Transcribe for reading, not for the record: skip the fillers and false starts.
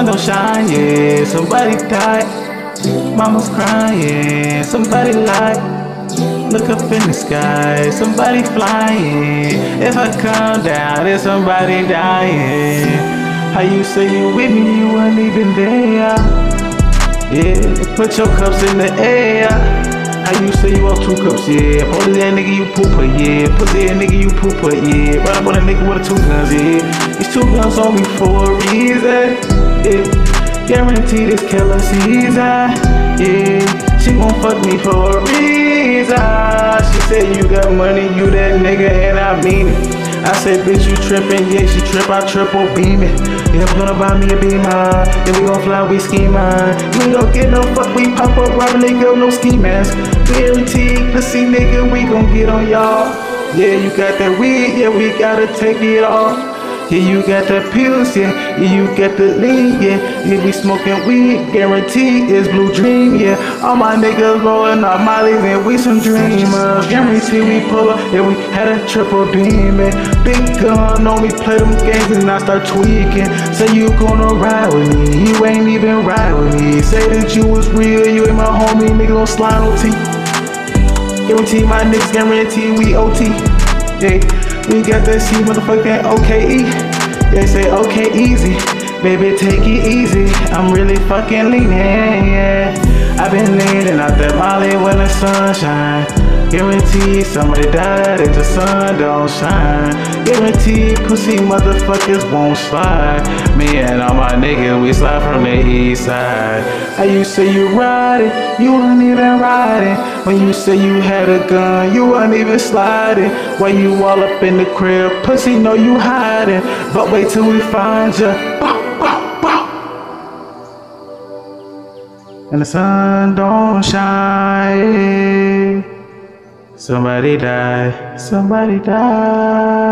sun don't shine, yeah. Somebody died, mama's crying, somebody lied. Look up in the sky, somebody flying. If I come down, there's somebody dying. How you say you with me, you weren't even there. Yeah, put your cups in the air. How you say you off 2 cups, yeah. Pussy that nigga you pooper, yeah. Pussy that nigga you pooper, yeah. Run up on a nigga with 2 guns, yeah. These 2 guns on me for a reason, yeah. Guarantee this killer season, yeah. She gon' fuck me for a reason. She said you got money, you that nigga, and I mean it. I said, bitch, you trippin', yeah, she trip, I triple beam it. Yeah, I'm gonna buy me a beamer, then we gon' fly, we ski mine. You ain't gon' get no fuck, we pop up, robbin' nigga, no ski mask. Guaranteed, pussy nigga, we gon' get on y'all. Yeah, you got that weed, yeah, we gotta take it off. Yeah, you got the pills, yeah, you got the lean, yeah. You be smoking weed, guaranteed it's blue dream, yeah. All my niggas rolling up mollies and we some dreamers. Guarantee we pull up, yeah, we had a triple beam, man. Big gun on me, play them games and I start tweaking. Say you gonna ride with me, you ain't even ride with me. Say that you was real, you ain't my homie, nigga gon' slide on T. Guarantee my niggas, guarantee we OT, yeah. We got that C motherfucking OKE. They say okay easy, baby take it easy. I'm really fucking leaning, yeah. I've been leaning out that Molly when the sun shine. Guaranteed somebody died if the sun don't shine. Guaranteed pussy motherfuckers won't slide. Me and all my niggas, we slide from the east side. How you say you riding, you weren't even riding. When you say you had a gun, you weren't even sliding. Why you all up in the crib, pussy know you hiding. But wait till we find ya. And the sun don't shine. Somebody died, somebody died.